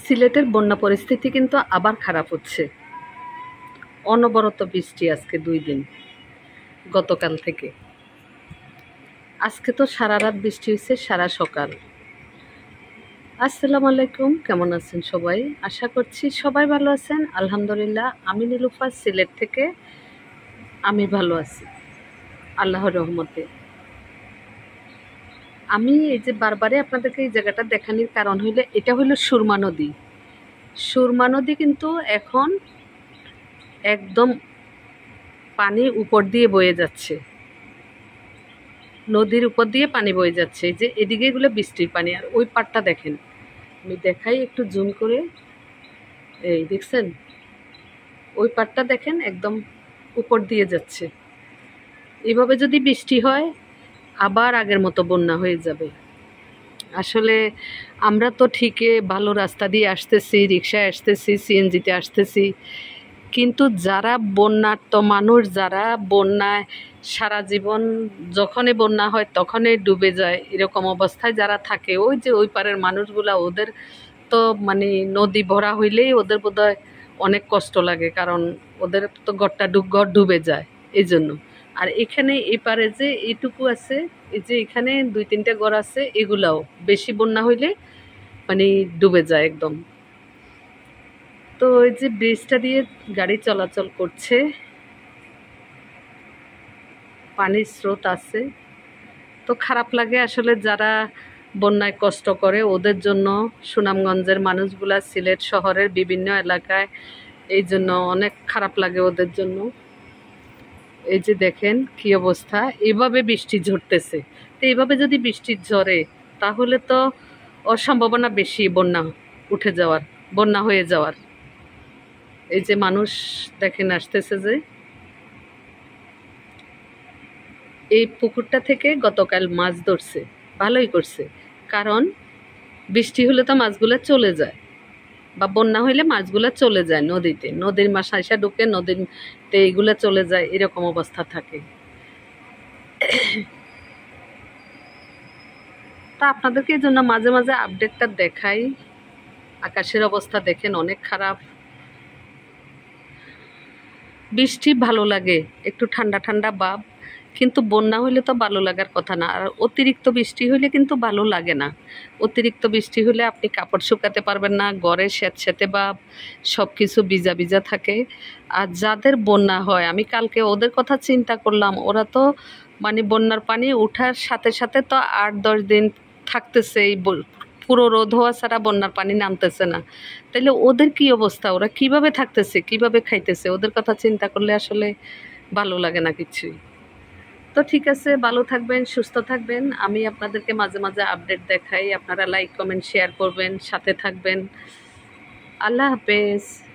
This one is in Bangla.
সিলেটের বন্যা পরিস্থিতি কিন্তু আবার খারাপ হচ্ছে। অনবরত বৃষ্টি আজকে 2 দিন, গতকাল থেকে। আজকে তো সারা রাত বৃষ্টি হয়েছে, সারা সকাল। আসসালামু আলাইকুম, কেমন আছেন সবাই? আশা করছি সবাই ভালো আছেন। আলহামদুলিল্লাহ, আমি নীলুফা সিলেট থেকে আমি ভালো আছি আল্লাহর রহমতে। আমি এই যে বারবারে আপনাদেরকে এই জায়গাটা দেখানোর কারণ হইলে, এটা হইল সুরমা নদী। সুরমা নদী কিন্তু এখন একদম পানি উপর দিয়ে বয়ে যাচ্ছে, নদীর উপর দিয়ে পানি বয়ে যাচ্ছে। যে এদিকে এগুলো বৃষ্টির পানি, আর ওই পাড়টা দেখেন, আমি দেখাই একটু জুম করে। এই দেখছেন, ওই পাড়টা দেখেন একদম উপর দিয়ে যাচ্ছে। এভাবে যদি বৃষ্টি হয়, আবার আগের মতো বন্যা হয়ে যাবে। আসলে আমরা তো ঠিকই ভালো রাস্তা দিয়ে আসতেছি, রিক্সায় আসতেছি, সিএনজিতে আসতেছি, কিন্তু যারা বন্যার্ত মানুষ, যারা বন্যায় সারা জীবন, যখনই বন্যা হয় তখনই ডুবে যায়, এরকম অবস্থায় যারা থাকে, ওই যে ওই পারের মানুষগুলা, ওদের তো মানে নদী ভরা হইলেই ওদের বোধহয় অনেক কষ্ট লাগে, কারণ ওদের তো ঘর ডুবে যায় এই জন্য। আর এখানে এই পারে যে এইটুকু আছে, এই যে এখানে 2-3টা ঘর আছে, এগুলাও বেশি বন্যা হইলে মানে ডুবে যায় একদম। তো ওই যে ব্রিজটা দিয়ে গাড়ি চলাচল করছে, পানির স্রোত আছে, তো খারাপ লাগে আসলে। যারা বন্যায় কষ্ট করে ওদের জন্য, সুনামগঞ্জের মানুষগুলা, সিলেট শহরের বিভিন্ন এলাকায়, এই জন্য অনেক খারাপ লাগে ওদের জন্য। এই যে দেখেন কি অবস্থা, এইভাবে বৃষ্টি ঝরতেছে। তো এইভাবে যদি বৃষ্টি ঝরে, তাহলে তো সম্ভাবনা বেশি বন্যা উঠে যাওয়ার, বন্যা হয়ে যাওয়ার। এই যে মানুষ দেখেন আসতেছে, যে এই পুকুরটা থেকে গতকাল মাছ ধরছে, ভালোই করছে। কারণ বৃষ্টি হলে তো মাছগুলো চলে যায়, বা বন্যা হইলে মাছগুলো চলে যায় নদীতে, নদীর মাছ আইসা ঢুকে নদীতে, এইগুলো চলে যায়, এরকম অবস্থা থাকে। তা আপনাদেরকে এই জন্য মাঝে মাঝে আপডেটটা দেখাই। আকাশের অবস্থা দেখেন অনেক খারাপ। বৃষ্টি ভালো লাগে, একটু ঠান্ডা ঠান্ডা ভাব, কিন্তু বন্যা হইলে তো ভালো লাগার কথা না। আর অতিরিক্ত বৃষ্টি হইলে কিন্তু ভালো লাগে না। অতিরিক্ত বৃষ্টি হলে আপনি কাপড় শুকাতে পারবেন না, ঘরে স্যাঁতস্যাঁতে ভাব, সব কিছু ভিজা ভিজা থাকে। আর যাদের বন্যা হয়, আমি কালকে ওদের কথা চিন্তা করলাম, ওরা তো মানে বন্যার পানি উঠার সাথে সাথে তো 8-10 দিন থাকতেছে, এই পুরো রোদ হওয়া ছাড়া বন্যার পানি নামতেছে না। তাইলে ওদের কি অবস্থা, ওরা কিভাবে থাকতেছে, কিভাবে খাইতেছে, ওদের কথা চিন্তা করলে আসলে ভালো লাগে না কিছুই। তো ঠিক আছে, ভালো থাকবেন, সুস্থ থাকবেন। আমি আপনাদেরকে মাঝে মাঝে আপডেট দেখাই, আপনারা লাইক কমেন্ট শেয়ার করবেন, সাথে থাকবেন। আল্লাহ হাফেজ।